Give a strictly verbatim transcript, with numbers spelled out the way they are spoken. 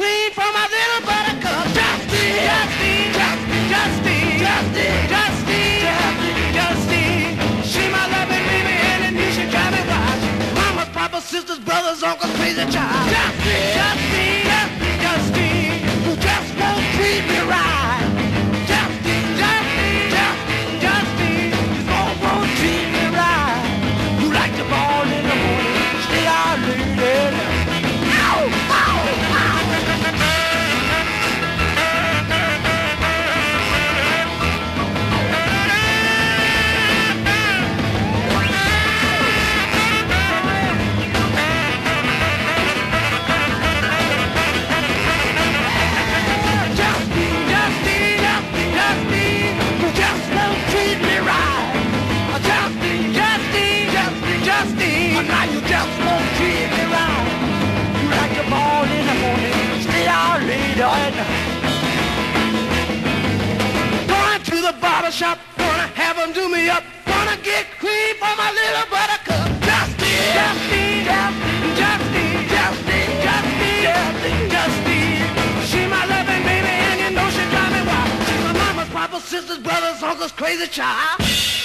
queen for my little buttercup. Justine, Justine, Justine, Justine, Justine, Justine, Justine. She my loving baby and I knew she drive me wild. Mama's, papa's, sisters, brothers, uncles, crazy child. Justine, Justine, Justine, who just won't treat me right. Justine, Justine, Justine, Justine, just won't, won't treat me right. You like the ball in the morning, stay out late. Ow, ow, ow. Now you just won't treat me right. You like the ball in the morning, stay out later at night. Going to the barber shop, gonna have them do me up. Gonna get cream for my little buttercup. Justine, Justine, Justine, Justine, Justine, Justine, Justine. She my loving baby and you know she drive me wild. She's my mama's, papa's, sisters, brothers, uncles, crazy child.